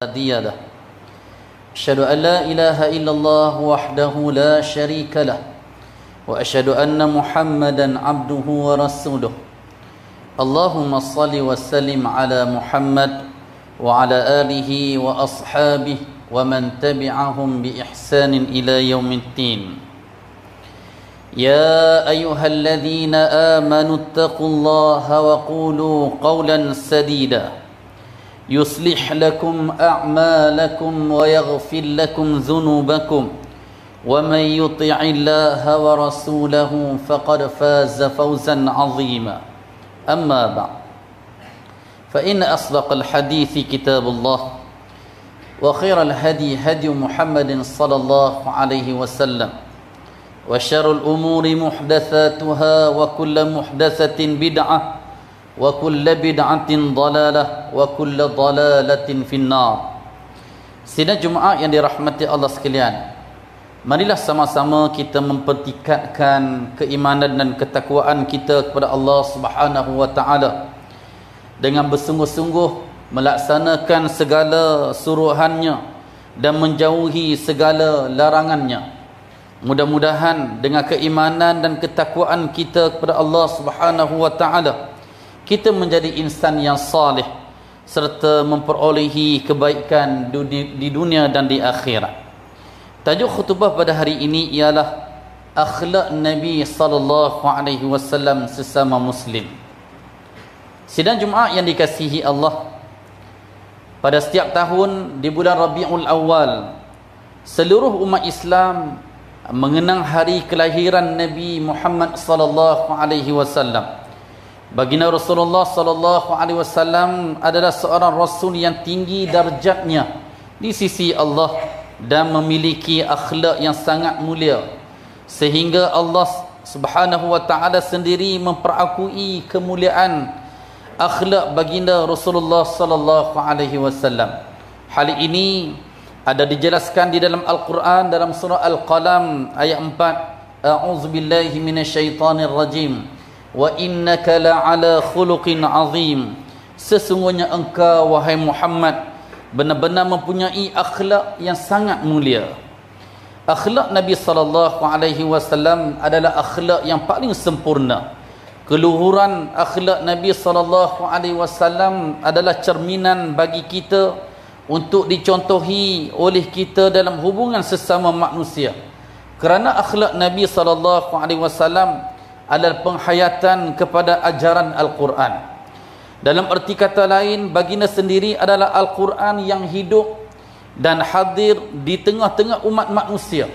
هادي له أشهد أن لا إله إلا الله وحده لا شريك له وأشهد أن محمدا عبده ورسوله اللهم صل وسلم على محمد وعلى آله وأصحابه ومن تبعهم بإحسان إلى يوم الدين يا أيها الذين آمنوا اتقوا الله وقولوا قولا سديدا يصلح لكم أعمالكم ويغفر لكم ذنوبكم ومن يطع الله ورسوله فقد فاز فوزا عظيما أما بعد فإن أصدق الحديث كتاب الله وخير الهدي هدي محمد صلى الله عليه وسلم وشر الأمور محدثاتها وكل محدثة بدعة وكل بدعة ضلالة وكل ضلالة في النار. Sidang Jumaat yang dirahmati Allah sekalian, marilah sama-sama kita mempertingkatkan keimanan dan ketakwaan kita kepada Allah Subhanahu wa taala dengan bersungguh-sungguh melaksanakan segala suruhannya dan menjauhi segala larangannya. Mudah-mudahan dengan keimanan dan ketakwaan kita kepada Allah Subhanahu wa taala kita menjadi insan yang salih serta memperolehi kebaikan di dunia dan di akhirat. Tajuk khutbah pada hari ini ialah akhlak Nabi sallallahu alaihi wasallam sesama muslim. Sidang Jumaat yang dikasihi Allah, pada setiap tahun di bulan Rabiul Awal seluruh umat Islam mengenang hari kelahiran Nabi Muhammad sallallahu alaihi wasallam. Baginda Rasulullah sallallahu alaihi wasallam adalah seorang rasul yang tinggi darjatnya di sisi Allah dan memiliki akhlak yang sangat mulia, sehingga Allah Subhanahu wa taala sendiri memperakui kemuliaan akhlak baginda Rasulullah sallallahu alaihi wasallam. Hal ini ada dijelaskan di dalam Al-Quran dalam surah Al-Qalam ayat 4. A'udzubillahi minasyaitonir rajim. Wa innaka la'ala khuluqin azim. Sesungguhnya engkau wahai Muhammad benar-benar mempunyai akhlak yang sangat mulia. Akhlak Nabi sallallahu alaihi wasallam adalah akhlak yang paling sempurna. Keluhuran akhlak Nabi sallallahu alaihi wasallam adalah cerminan bagi kita untuk dicontohi oleh kita dalam hubungan sesama manusia. Kerana akhlak Nabi sallallahu alaihi wasallam adalah penghayatan kepada ajaran Al-Quran. Dalam erti kata lain, baginda sendiri adalah Al-Quran yang hidup dan hadir di tengah-tengah umat manusia,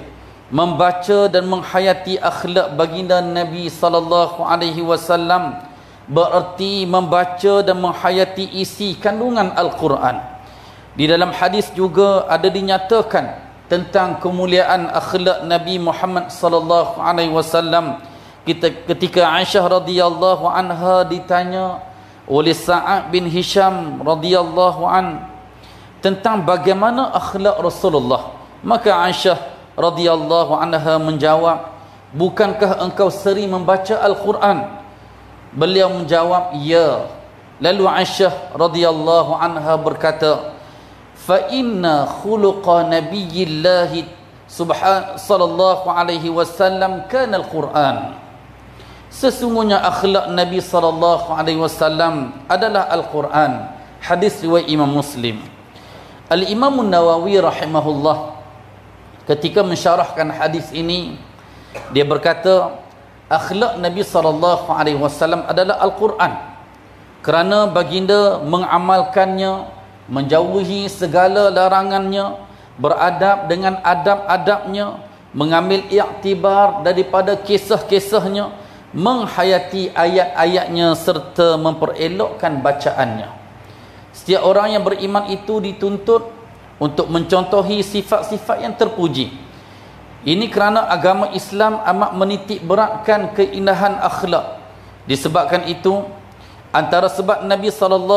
membaca dan menghayati akhlak baginda Nabi sallallahu alaihi wasallam bererti membaca dan menghayati isi kandungan Al-Quran. Di dalam hadis juga ada dinyatakan tentang kemuliaan akhlak Nabi Muhammad sallallahu alaihi wasallam. Ketika Aisyah radhiyallahu anha ditanya oleh Sa'ad bin Hisham radhiyallahu an tentang bagaimana akhlak Rasulullah, maka Aisyah radhiyallahu anha menjawab, bukankah engkau sering membaca Al-Quran? Beliau menjawab, ya. Lalu Aisyah radhiyallahu anha berkata, fa inna khuluqa nabiyyillahi sallallahu alaihi wasallam kana Al-Quran. Sesungguhnya akhlak Nabi sallallahu alaihi wasallam adalah Al-Quran. Hadis riwayat Imam Muslim. Al-Imam Nawawi rahimahullah ketika mensyarahkan hadis ini, dia berkata akhlak Nabi sallallahu alaihi wasallam adalah Al-Quran kerana baginda mengamalkannya, menjauhi segala larangannya, beradab dengan adab-adabnya, mengambil iktibar daripada kisah-kisahnya, menghayati ayat-ayatnya serta memperelokkan bacaannya. Setiap orang yang beriman itu dituntut untuk mencontohi sifat-sifat yang terpuji. Ini kerana agama Islam amat menitik beratkan keindahan akhlak. Disebabkan itu, antara sebab Nabi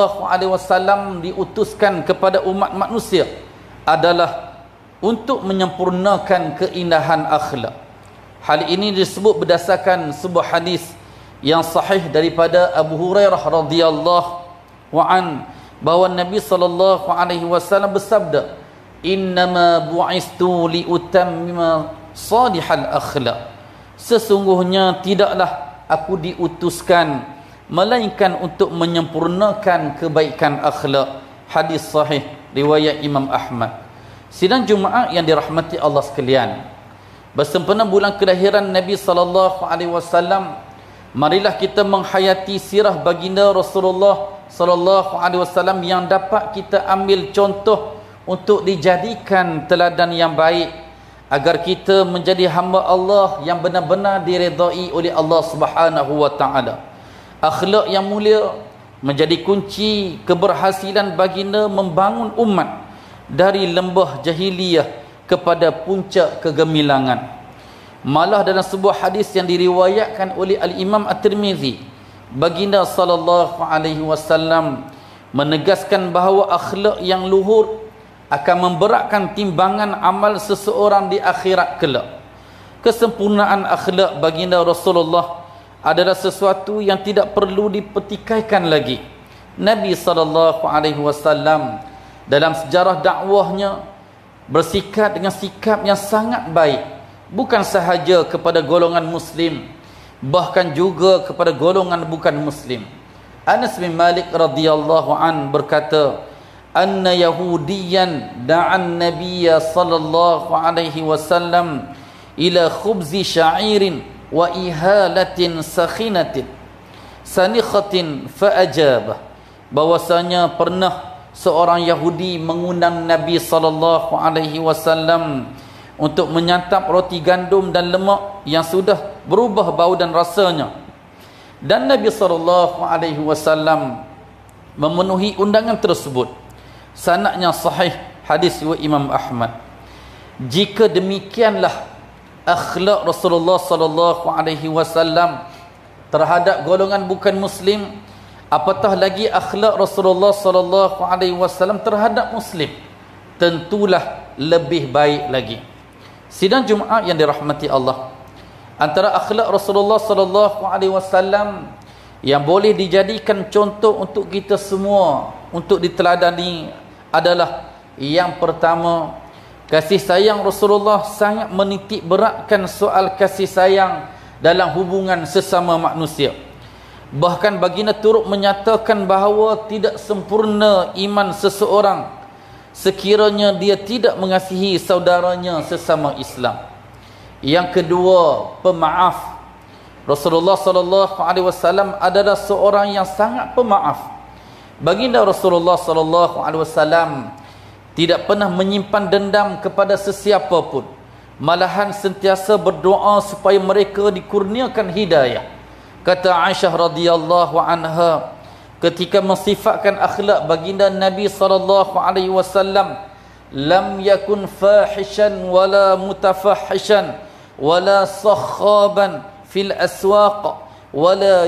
SAW diutuskan kepada umat manusia adalah untuk menyempurnakan keindahan akhlak. Hal ini disebut berdasarkan sebuah hadis yang sahih daripada Abu Hurairah radhiyallahu an bahawa Nabi SAW bersabda, innama bu'istu liutammima salihal akhlaq, sesungguhnya tidaklah aku diutuskan melainkan untuk menyempurnakan kebaikan akhlak. Hadis sahih riwayat Imam Ahmad. Sidang Jumaat yang dirahmati Allah sekalian, bersempena bulan kelahiran Nabi SAW, marilah kita menghayati sirah baginda Rasulullah SAW yang dapat kita ambil contoh untuk dijadikan teladan yang baik, agar kita menjadi hamba Allah yang benar-benar diredai oleh Allah Subhanahu wa taala. Akhlak yang mulia menjadi kunci keberhasilan baginda membangun umat dari lembah jahiliyah kepada puncak kegemilangan. Malah dalam sebuah hadis yang diriwayatkan oleh Al-Imam At-Tirmizi, baginda sallallahu alaihi wasallam menegaskan bahawa akhlak yang luhur akan memberatkan timbangan amal seseorang di akhirat kelak. Kesempurnaan akhlak baginda Rasulullah adalah sesuatu yang tidak perlu dipertikaikan lagi. Nabi SAW dalam sejarah dakwahnya bersikap dengan sikap yang sangat baik, bukan sahaja kepada golongan muslim, bahkan juga kepada golongan bukan muslim. Anas bin Malik radhiyallahu an berkata, anna yahudiyan da'an nabiyya sallallahu alaihi wasallam ila khubzi sya'irin wa ihalatin sakhinatin sanikhatin fa'ajabah, bahwasanya pernah seorang Yahudi mengundang Nabi sallallahu alaihi wasallam untuk menyantap roti gandum dan lemak yang sudah berubah bau dan rasanya, dan Nabi sallallahu alaihi wasallam memenuhi undangan tersebut. Sanadnya sahih, hadis riwayat Imam Ahmad. Jika demikianlah akhlak Rasulullah sallallahu alaihi wasallam terhadap golongan bukan muslim, apatah lagi akhlak Rasulullah sallallahu alaihi wasallam terhadap muslim, tentulah lebih baik lagi. Sidang Jumaat yang dirahmati Allah, antara akhlak Rasulullah sallallahu alaihi wasallam yang boleh dijadikan contoh untuk kita semua untuk diteladani adalah yang pertama, kasih sayang Rasulullah sangat menitik beratkan soal kasih sayang dalam hubungan sesama manusia. Bahkan baginda turut menyatakan bahawa tidak sempurna iman seseorang sekiranya dia tidak mengasihi saudaranya sesama Islam. Yang kedua, pemaaf. Rasulullah sallallahu alaihi wasallam adalah seorang yang sangat pemaaf. Baginda Rasulullah sallallahu alaihi wasallam tidak pernah menyimpan dendam kepada sesiapa pun, malahan sentiasa berdoa supaya mereka dikurniakan hidayah. Kata Aisyah radhiyallahu anha ketika mensifatkan akhlak baginda Nabi sallallahu alaihi wasallam, lam yakun fahishan wala mutafahishan wala sakhaban fil aswaq wala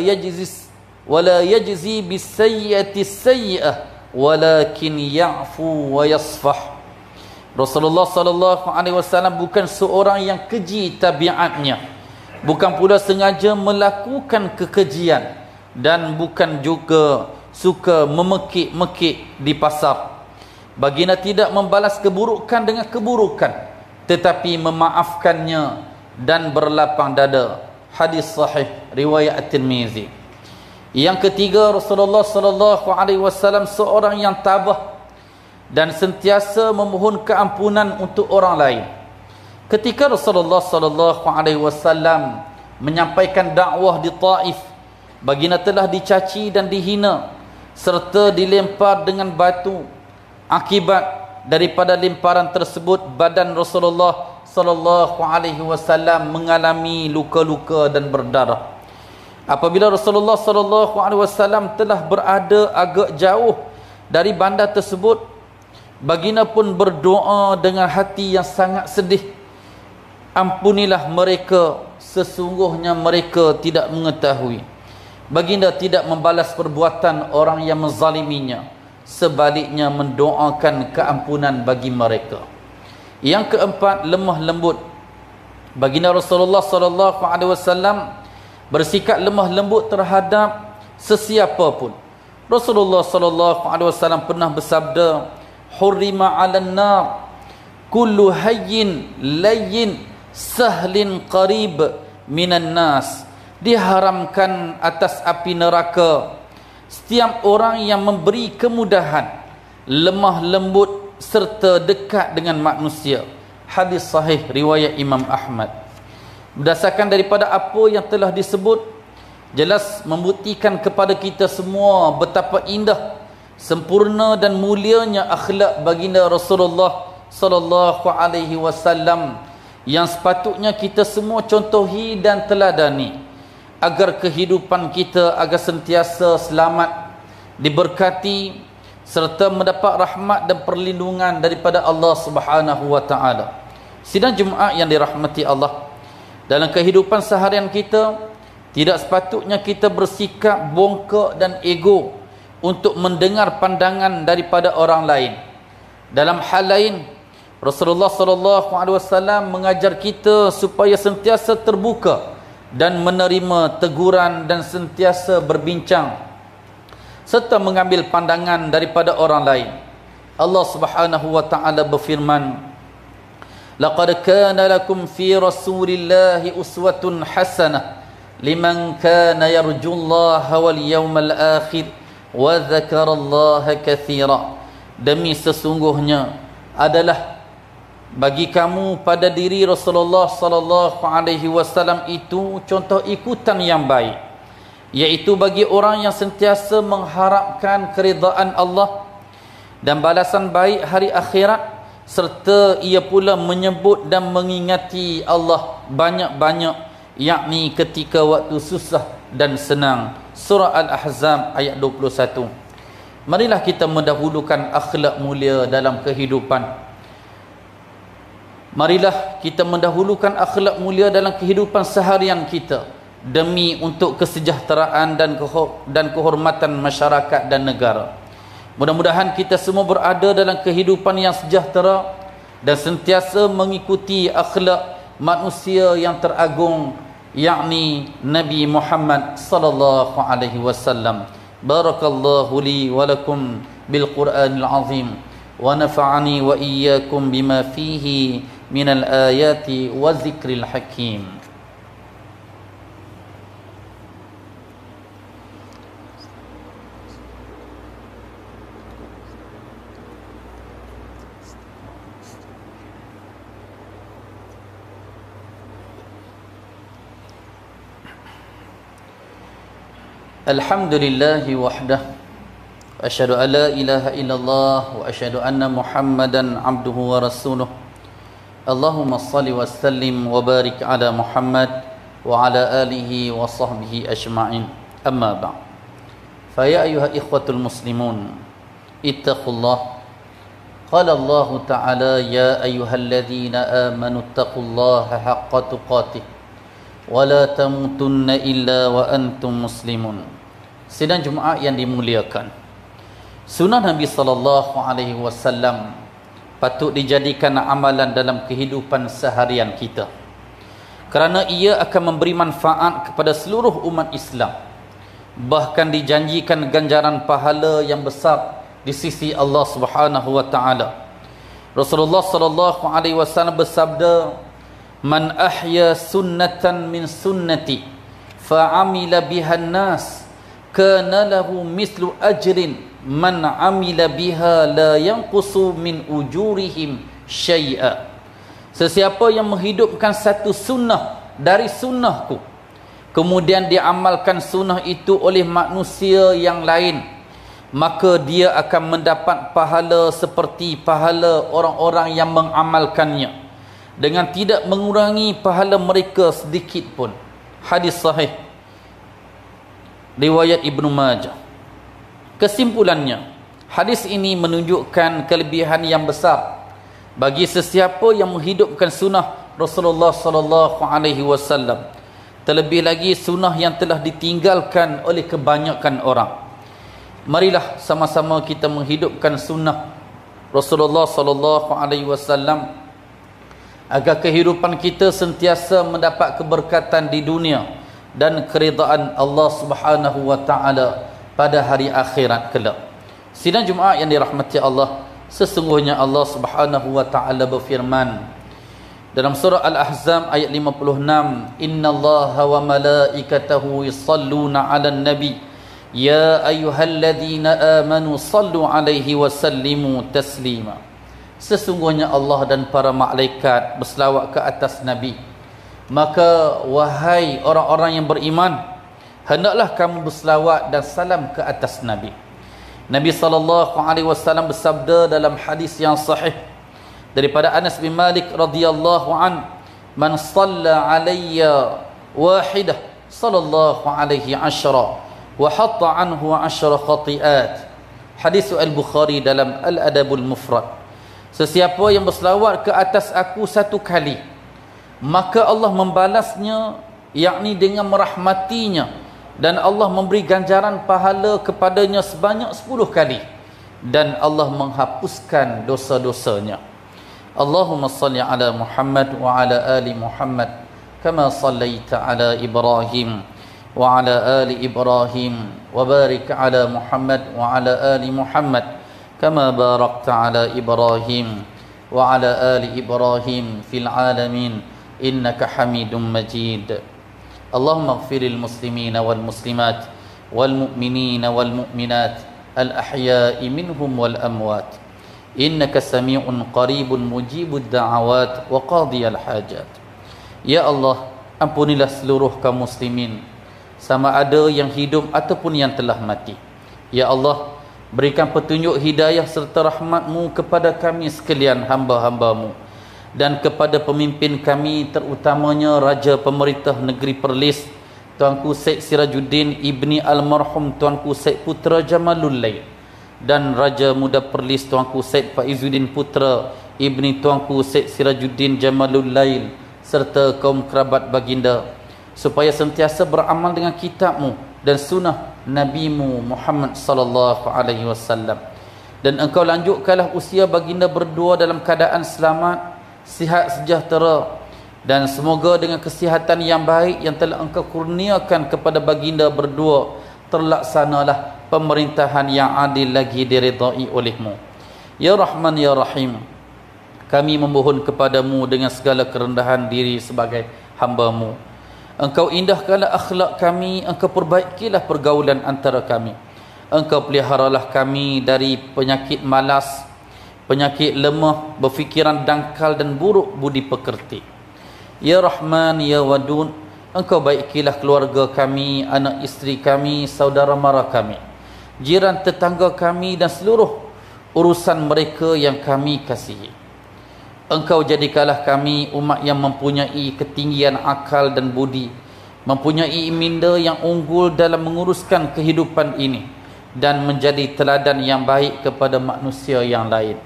yajzi bisayyi'ati sayyi'ah walakin ya'fu wa yasfah. Rasulullah sallallahu alaihi wasallam bukan seorang yang keji tabiatnya, bukan pula sengaja melakukan kekejian, dan bukan juga suka memekik-mekik di pasar. Baginda tidak membalas keburukan dengan keburukan, tetapi memaafkannya dan berlapang dada. Hadis sahih riwayat At-Tirmizi. Yang ketiga, Rasulullah sallallahu alaihi wasallam seorang yang tabah dan sentiasa memohon keampunan untuk orang lain. Ketika Rasulullah sallallahu alaihi wasallam menyampaikan dakwah di Taif, baginda telah dicaci dan dihina serta dilempar dengan batu. Akibat daripada lemparan tersebut, badan Rasulullah sallallahu alaihi wasallam mengalami luka-luka dan berdarah. Apabila Rasulullah sallallahu alaihi wasallam telah berada agak jauh dari bandar tersebut, baginda pun berdoa dengan hati yang sangat sedih, ampunilah mereka, sesungguhnya mereka tidak mengetahui. Baginda tidak membalas perbuatan orang yang menzaliminya, sebaliknya mendoakan keampunan bagi mereka. Yang keempat, lemah lembut. Baginda Rasulullah sallallahu alaihi wasallam bersikap lemah lembut terhadap sesiapa pun, Rasulullah sallallahu alaihi wasallam pernah bersabda, "Hurrima 'alan nar kullu hayyin layyin sahlin qarib minan nas." Diharamkan atas api neraka setiap orang yang memberi kemudahan, lemah lembut serta dekat dengan manusia. Hadis sahih riwayat Imam Ahmad. Berdasarkan daripada apa yang telah disebut, jelas membuktikan kepada kita semua betapa indah, sempurna dan mulianya akhlak baginda Rasulullah sallallahu alaihi wasallam yang sepatutnya kita semua contohi dan teladani agar kehidupan kita agar sentiasa selamat, diberkati serta mendapat rahmat dan perlindungan daripada Allah Subhanahu wa taala. Sidang Jumaat yang dirahmati Allah, dalam kehidupan seharian kita tidak sepatutnya kita bersikap bongkok dan ego untuk mendengar pandangan daripada orang lain. Dalam hal lain, Rasulullah sallallahu alaihi wasallam mengajar kita supaya sentiasa terbuka dan menerima teguran dan sentiasa berbincang serta mengambil pandangan daripada orang lain. Allah Subhanahu wa taala berfirman, "Laqad kana lakum fi Rasulillahi uswatun hasanah liman kana yarjullaha wal yawmal akhir wa dzakarallaha katsira." Demi sesungguhnya adalah bagi kamu pada diri Rasulullah sallallahu alaihi wasallam itu contoh ikutan yang baik, yaitu bagi orang yang sentiasa mengharapkan keridaan Allah dan balasan baik hari akhirat, serta ia pula menyebut dan mengingati Allah banyak-banyak, yakni ketika waktu susah dan senang. Surah Al-Ahzab ayat 21. Marilah kita mendahulukan akhlak mulia dalam kehidupan. Marilah kita mendahulukan akhlak mulia dalam kehidupan seharian kita demi untuk kesejahteraan dan kehormatan masyarakat dan negara. Mudah-mudahan kita semua berada dalam kehidupan yang sejahtera dan sentiasa mengikuti akhlak manusia yang teragung, yakni Nabi Muhammad sallallahu alaihi wasallam. Barakallahu li wa lakum bil Qur'anil azim wa nafa'ani wa iyyakum bima fihi minal ayati wa zikril hakim. Alhamdulillahi wahdah, asyhadu an la ilaha illallah wa asyhadu anna Muhammadan abduhu wa rasuluh. Allahumma salli wa sallim wa barik ala Muhammad wa ala alihi wa sahbihi ajma'in. Amma ba'd. Fa ya ayyuha ikhwatul muslimun, ittaqullah. Qala Allah ta'ala, ya ayyuhalladzina amanu ittaqullaha haqqa tuqatih wa la tamutunna illa wa antum muslimun. Sidang Jumaat yang dimuliakan, sunnah Nabi sallallahu alaihi wasallam patut dijadikan amalan dalam kehidupan seharian kita, kerana ia akan memberi manfaat kepada seluruh umat Islam, bahkan dijanjikan ganjaran pahala yang besar di sisi Allah Subhanahu wa taala. Rasulullah sallallahu alaihi wasallam bersabda, "Man ahya sunnatan min sunnati fa amila biha an-nas kana lahu mislu ajrin man amila biha la yanqusu min ujurihim syai'a." Sesiapa yang menghidupkan satu sunnah dari sunnahku, kemudian diamalkan sunnah itu oleh manusia yang lain, maka dia akan mendapat pahala seperti pahala orang-orang yang mengamalkannya, dengan tidak mengurangi pahala mereka sedikit pun. Hadis sahih riwayat Ibnu Majah. Kesimpulannya, hadis ini menunjukkan kelebihan yang besar bagi sesiapa yang menghidupkan sunnah Rasulullah sallallahu alaihi wasallam, terlebih lagi sunnah yang telah ditinggalkan oleh kebanyakan orang. Marilah sama-sama kita menghidupkan sunnah Rasulullah sallallahu alaihi wasallam agar kehidupan kita sentiasa mendapat keberkatan di dunia dan keridaan Allah Subhanahu wa taala pada hari akhirat kelak. Sidang Jumaat yang dirahmati Allah, sesungguhnya Allah Subhanahu wa taala berfirman dalam surah Al-Ahzab ayat 56, innallaha wa malaikatahu yusalluna 'alan nabi ya ayyuhalladzina amanu sallu 'alaihi wa sallimu taslima. Sesungguhnya Allah dan para malaikat berselawat ke atas nabi, maka wahai orang-orang yang beriman, hendaklah kamu berselawat dan salam ke atas nabi. Nabi SAW bersabda dalam hadis yang sahih daripada Anas bin Malik radhiyallahu an, man shalla alayya wahidah sallallahu alaihi ashra wa hatta anhu ashra khati'at. Hadis Al-Bukhari dalam Al-Adabul Mufrad. Sesiapa yang berselawat ke atas aku satu kali, maka Allah membalasnya, yakni dengan merahmatinya, dan Allah memberi ganjaran pahala kepadanya sebanyak 10 kali, dan Allah menghapuskan dosa-dosanya. Allahumma salli ala Muhammad wa ala ali Muhammad kama sallaita ala Ibrahim wa ala ali Ibrahim wa barik ala Muhammad wa ala ali Muhammad kama barakta ala Ibrahim wa ala ali Ibrahim fil alamin innaka Hamidum Majid. Allahumma ighfiril muslimina wal muslimat wal mu'minina wal mu'minat al ahya'i minhum wal amwat innaka sami'un qaribun mujibud da'awat wa qadiyal hajat. Ya Allah, ampunilah seluruh kaum muslimin, sama ada yang hidup ataupun yang telah mati. Ya Allah, berikan petunjuk hidayah serta rahmat-Mu kepada kami sekalian hamba-hamba-Mu, dan kepada pemimpin kami, terutamanya Raja Pemerintah Negeri Perlis Tuanku Syed Sirajuddin Ibni Almarhum Tuanku Syed Putra Jamalul Lail, dan Raja Muda Perlis Tuanku Syed Faizuddin Putra Ibni Tuanku Syed Sirajuddin Jamalul Lail, serta kaum kerabat baginda, supaya sentiasa beramal dengan kitab-Mu dan sunnah Nabi-Mu Muhammad sallallahu alaihi wasallam. Dan Engkau lanjutkanlah usia baginda berdua dalam keadaan selamat, sihat sejahtera, dan semoga dengan kesihatan yang baik yang telah Engkau kurniakan kepada baginda berdua, terlaksanalah pemerintahan yang adil lagi diridai oleh-Mu. Ya Rahman ya Rahim, kami memohon kepadamu dengan segala kerendahan diri sebagai hamba-Mu. Engkau indahkanlah akhlak kami, Engkau perbaikilah pergaulan antara kami. Engkau peliharalah kami dari penyakit malas, penyakit lemah, berfikiran dangkal dan buruk budi pekerti. Ya Rahman ya Wadud, Engkau baikilah keluarga kami, anak isteri kami, saudara mara kami, jiran tetangga kami, dan seluruh urusan mereka yang kami kasihi. Engkau jadikanlah kami umat yang mempunyai ketinggian akal dan budi, mempunyai minda yang unggul dalam menguruskan kehidupan ini, dan menjadi teladan yang baik kepada manusia yang lain.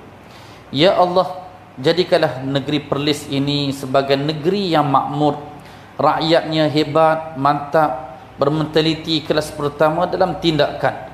Ya Allah, jadikanlah negeri Perlis ini sebagai negeri yang makmur, rakyatnya hebat, mantap, bermentaliti kelas pertama dalam tindakan,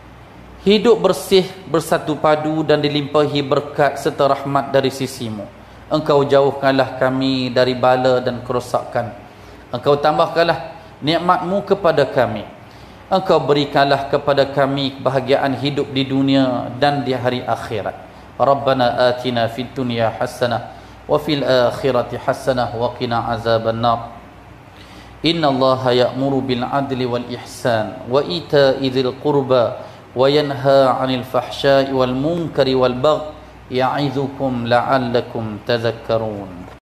hidup bersih, bersatu padu, dan dilimpahi berkat serta rahmat dari sisi-Mu. Engkau jauhkanlah kami dari bala dan kerosakan. Engkau tambahkanlah nikmat-Mu kepada kami. Engkau berikanlah kepada kami kebahagiaan hidup di dunia dan di hari akhirat. Rabbana atina fid dunya hasanah wa fil akhirati hasanah wa qina azaban nar. Inna Allaha ya'muru bil adli wal ihsan wa ita'i dzil qurba wa yanha 'anil fahsya'i wal munkari wal baghi ya'izukum la'allakum tadhakkarun.